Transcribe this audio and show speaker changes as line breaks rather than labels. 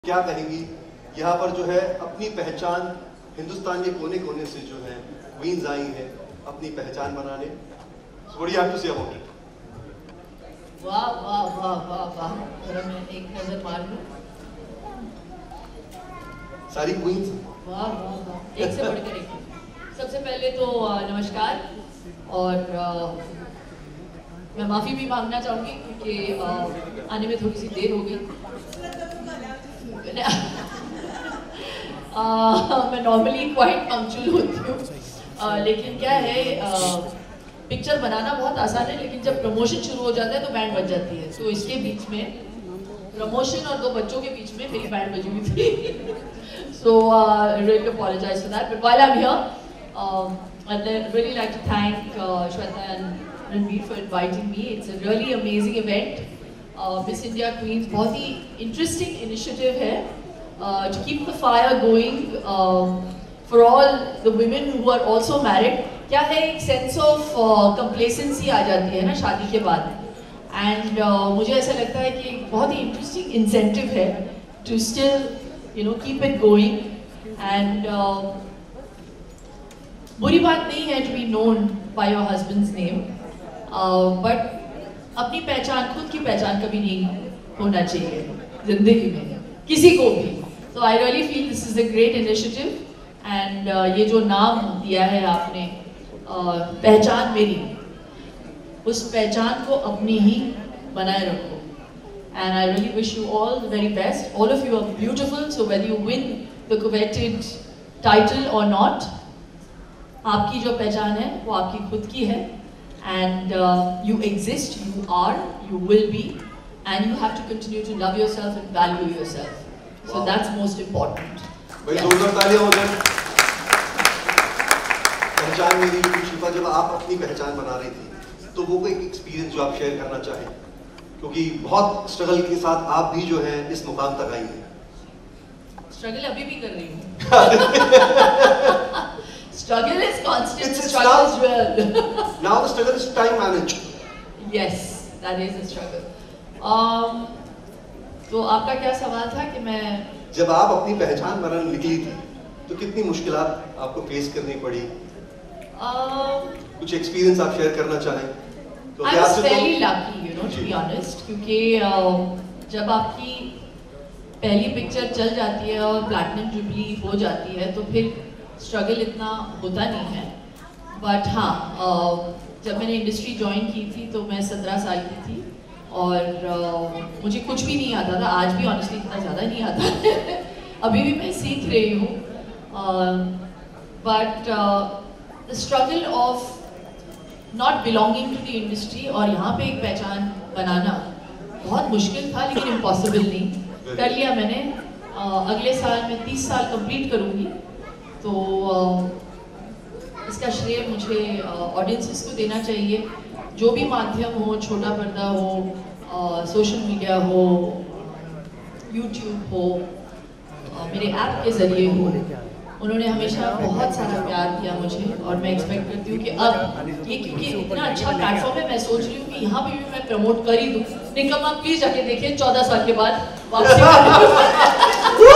क्या कहेंगी यहाँ पर जो है अपनी पहचान हिंदुस्तान के कोने कोने से जो है क्वींस आई हैं अपनी पहचान बनाने। What do you have to say about it?
वाह वाह वाह वाह वाह, जरा मैं एक नजर मार लूं।
सारी क्वींस
वाह वाह वाह, एक से बढ़कर एक। सबसे पहले तो नमस्कार, और मैं माफ़ी भी मांगना चाहूँगी क्योंकि आने में थोड़ी सी देर हो गई। मैं नॉर्मली क्वाइट पंक्चुअल होती हूँ, लेकिन क्या है, पिक्चर बनाना बहुत आसान है, लेकिन जब प्रमोशन शुरू हो जाता है तो बैंड बज जाती है। तो इसके बीच में प्रमोशन और 2 बच्चों के बीच में मेरी बैंड बजी हुई थी। So really apologize for that. But while I'm here, I'd really like to thank Shweta and Ranveer for inviting me. It's a really amazing event. Miss India Queens बहुत ही interesting initiative है, to keep the fire going for all the women who are also married. क्या है, एक sense of complacency आ जाती है ना शादी के बाद, and मुझे ऐसा लगता है कि बहुत ही interesting incentive है to still keep it going. And बुरी बात नहीं है to be known by your husband's name, but अपनी पहचान, खुद की पहचान कभी नहीं होना चाहिए जिंदगी में किसी को भी। So I really feel this is a great initiative, and ये जो नाम दिया है आपने, पहचान मेरी, उस पहचान को अपनी ही बनाए रखो। And I really wish you all the very best. All of you are beautiful, so whether you win the coveted title or not, आपकी जो पहचान है वो आपकी खुद की है, and you exist, you are, you will be, and you have to continue to love yourself and value yourself. So wow. That's most important.
भाई जोरदार तालियां हो जाए। पहचान मेरी, शिफा, जब आप अपनी पहचान बना रही थी तो वो कोई एक्सपीरियंस जो आप शेयर करना चाहें, क्योंकि बहुत स्ट्रगल के साथ आप भी जो है इस मुकाम तक आई हैं।
स्ट्रगल अभी भी कर रही हूँ। Struggle is constant. Struggle is real.
Now the struggle is time managed.
Yes, that is a struggle. तो आपका क्या सवाल था कि मैं
जब आप अपनी पहचान बनाने निकली थी तो कितनी मुश्किलात आपको फेस करनी पड़ी? कुछ एक्सपीरियंस आप शेयर करना चाहें? तो
I was fairly lucky, to be honest, क्योंकि जब आपकी पहली पिक्चर चल जाती है और प्लैटिनम जुबली हो जाती है तो फिर स्ट्रगल इतना होता नहीं है। बट हाँ, जब मैंने इंडस्ट्री ज्वाइन की थी तो मैं 17 साल की थी और मुझे कुछ भी नहीं आता था। आज भी ऑनेस्टली इतना ज़्यादा नहीं आता। अभी भी मैं सीख रही हूँ, but the struggle of not belonging to the industry और यहाँ पे एक पहचान बनाना बहुत मुश्किल था, लेकिन इम्पॉसिबल नहीं। कर लिया मैंने। अगले साल मैं 30 साल कंप्लीट करूँगी, तो इसका श्रेय मुझे ऑडियंसेस को देना चाहिए। जो भी माध्यम हो, छोटा पर्दा हो, सोशल मीडिया हो, यूट्यूब हो, मेरे ऐप के ज़रिए हो, उन्होंने हमेशा बहुत सारा प्यार दिया मुझे, और मैं एक्सपेक्ट करती हूँ कि अब ये, क्योंकि इतना अच्छा प्लेटफॉर्म है, मैं सोच रही हूँ कि यहाँ पे भी मैं प्रमोट कर ही दूँ। निकम्मा प्लीज़ जाके देखिए 14 साल के बाद वापसी।